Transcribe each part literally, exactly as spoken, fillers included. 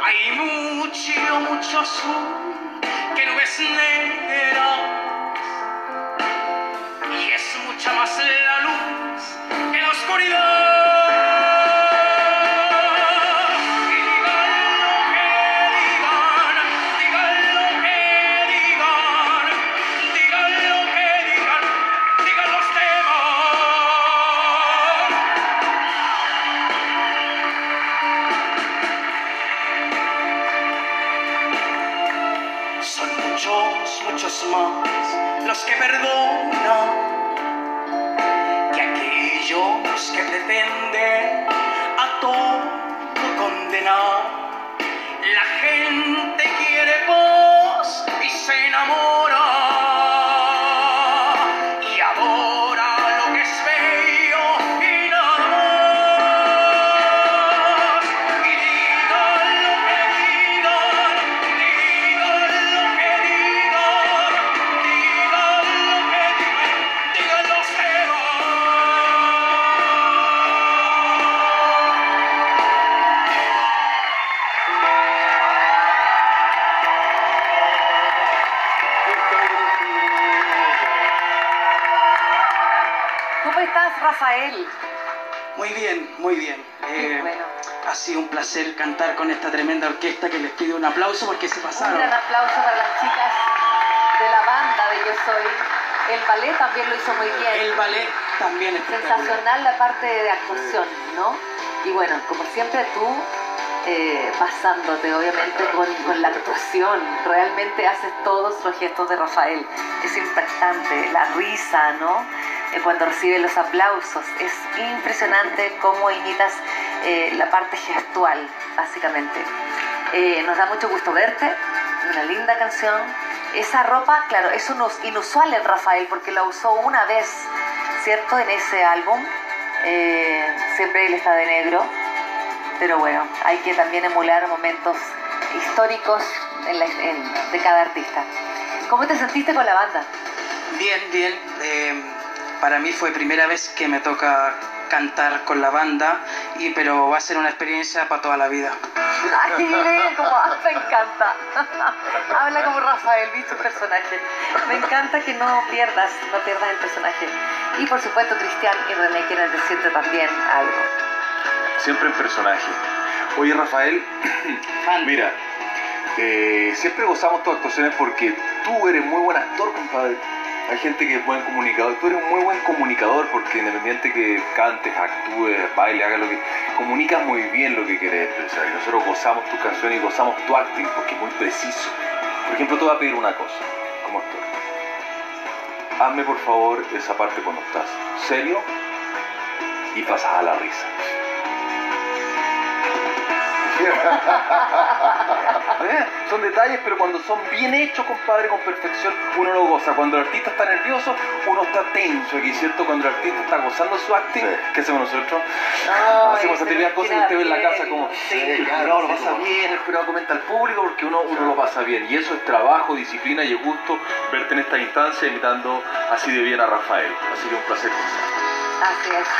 Hay mucho, mucho azul, que nubes negras, y es mucha más la luz que la oscuridad. Muchos más los que perdonan que aquellos que pretenden a todo condenar. La gente quiere paz y se enamora y adora lo que es bello y nada más. Y digan lo que digan, digan lo que digan, digan lo que digan, digan los demás. ¿Cómo estás, Rafael? Muy bien, muy bien. Eh, Bueno. Ha sido un placer cantar con esta tremenda orquesta que les pido un aplauso porque se Un pasaron. gran aplauso para las chicas de la banda de Yo Soy. El ballet también lo hizo muy bien. El ballet también es Sensacional la parte de actuación, ¿no? Y bueno, como siempre tú, eh, pasándote obviamente con, con la actuación, realmente haces todos los gestos de Rafael. Es impactante, la risa, ¿no? Eh, cuando recibe los aplausos. Es impresionante cómo imitas eh, la parte gestual, básicamente. Eh, nos da mucho gusto verte, una linda canción. Esa ropa, claro, es unos- inusual en Rafael porque la usó una vez, ¿cierto? En ese álbum. Eh, siempre él está de negro, pero bueno, hay que también emular momentos históricos en la- en- de cada artista. ¿Cómo te sentiste con la banda? Bien, bien. Eh, para mí fue primera vez que me toca cantar con la banda, y, pero va a ser una experiencia para toda la vida. Ay, como ah, me encanta. Habla como Rafael, viste un personaje. Me encanta que no pierdas, no pierdas el personaje. Y por supuesto, Cristian y René quieren decirte también algo. Siempre en personaje. Oye, Rafael, mira, eh, siempre gozamos tus actuaciones porque tú eres muy buen actor, compadre. Hay gente que es buen comunicador. Tú eres un muy buen comunicador porque independiente que cantes, actúes, bailes, hagas lo que... comunicas muy bien lo que querés expresar. Y nosotros gozamos tus canciones y gozamos tu acting porque es muy preciso. Por ejemplo, te voy a pedir una cosa, como actor. Hazme por favor esa parte cuando estás serio y pasas a la risa. ¿Eh? Son detalles, pero cuando son bien hechos, compadre, con perfección, uno lo goza. Cuando el artista está nervioso, uno está tenso aquí, ¿cierto? Cuando el artista está gozando su acting, Sí. ¿qué hacemos nosotros? Ay, Hacemos determinadas cosas que usted ve en la casa como, Sí, sí, el claro, jurado lo sí, pasa como- bien, el jurado comenta al público porque uno, uno lo pasa bien. Y eso es trabajo, disciplina y es gusto verte en esta instancia imitando así de bien a Rafael. Así que un placer. Así es.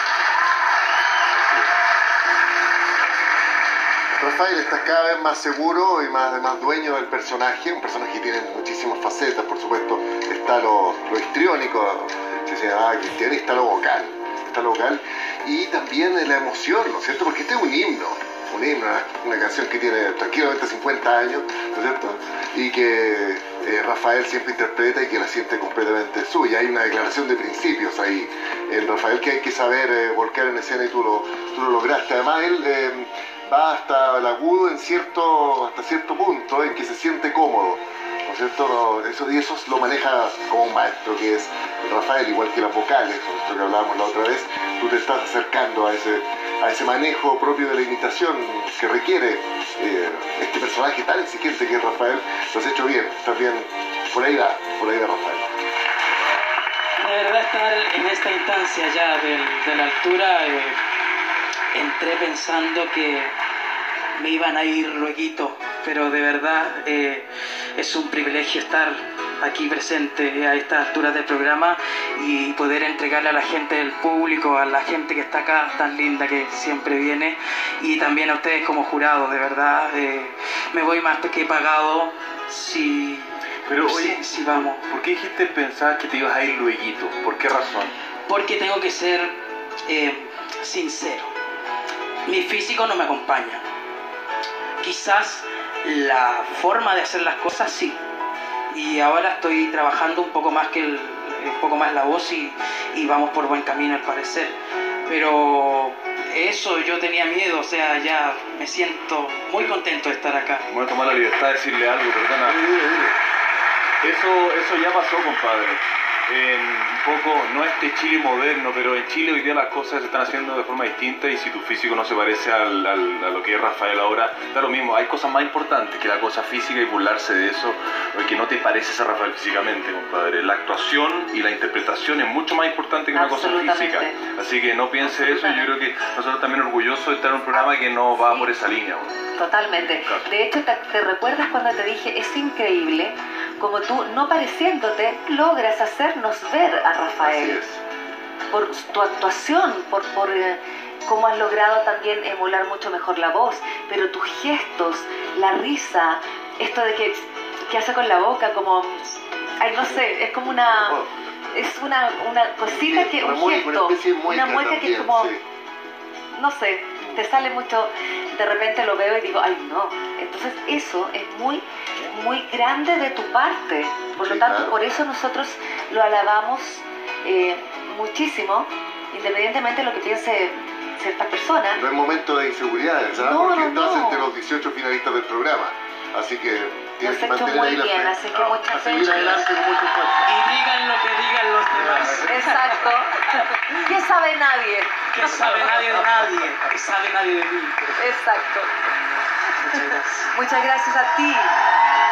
Rafael, estás cada vez más seguro y más, más dueño del personaje, un personaje que tiene muchísimas facetas, por supuesto, está lo, lo histriónico, se dice, ah, Cristian, y está lo vocal, está lo vocal, y también la emoción, ¿no es cierto? Porque este es un himno, un himno, una, una canción que tiene tranquilamente cincuenta años, ¿no es cierto? Y que eh, Rafael siempre interpreta y que la siente completamente suya. Hay una declaración de principios ahí, el Rafael que hay que saber eh, volcar en escena y tú lo, tú lo lograste. Además, él... Eh, va hasta el agudo en cierto, hasta cierto punto en que se siente cómodo, ¿no es cierto? No, eso, y eso lo maneja como un maestro que es Rafael, igual que las vocales, esto que hablábamos la otra vez. Tú te estás acercando a ese, a ese manejo propio de la imitación que requiere eh, este personaje tan exigente que es Rafael. Lo has hecho bien, estás bien, por ahí va, por ahí va Rafael. De verdad, estar en esta instancia ya de, de la altura, eh, entré pensando que me iban a ir lueguito, pero de verdad eh, es un privilegio estar aquí presente a estas alturas del programa y poder entregarle a la gente del público, a la gente que está acá tan linda que siempre viene, y también a ustedes como jurados, de verdad. Eh, me voy más que pagado si, Pero, si, oye, si vamos. ¿por qué dijiste pensar que te ibas a ir lueguito? ¿Por qué razón? Porque tengo que ser eh, sincero. Mi físico no me acompaña. Quizás la forma de hacer las cosas sí. Y ahora estoy trabajando un poco más que el, un poco más la voz y, y vamos por buen camino al parecer. Pero eso, yo tenía miedo, o sea, ya me siento muy contento de estar acá. Voy a tomar la libertad de decirle algo, perdona. Eso, eso ya pasó, compadre. En un poco, no este Chile moderno, pero en Chile hoy día las cosas se están haciendo de forma distinta, y si tu físico no se parece al, al, a lo que es Rafael ahora, da lo mismo. Hay cosas más importantes que la cosa física y burlarse de eso, porque no te pareces a Rafael físicamente, compadre. La actuación y la interpretación es mucho más importante que una cosa física. Así que no piense eso, y yo creo que nosotros también orgullosos de estar en un programa que no va por esa línea. Totalmente. De hecho, te, te recuerdas cuando te dije, es increíble como tú, no pareciéndote, logras hacernos ver a Rafael. Así es. Por tu actuación, por, por eh, cómo has logrado también emular mucho mejor la voz, pero tus gestos, la risa, esto de que, que hace con la boca, como, ay, no sé, es como una, es una, una cosita que, un Una gesto, especie de mueca una mueca que es también, como, sí. no sé, te sale mucho, de repente lo veo y digo, ay no. Entonces eso es muy, muy grande de tu parte. Por lo Sí, tanto, claro. por eso nosotros lo alabamos eh, muchísimo, independientemente de lo que piense ciertas personas. No es momento de inseguridades, ¿sabes? No, Porque no, estás no. entre los dieciocho finalistas del programa. Así que Lo tienes has que hecho mantener muy ahí la bien, fe. así que mucha A fe. seguir adelante con mucha fuerza. Y digan lo que digan los demás. Exacto. ¿Qué sabe nadie? Que sabe nadie de nadie, que sabe nadie de mí. Exacto. Muchas gracias. Muchas gracias a ti.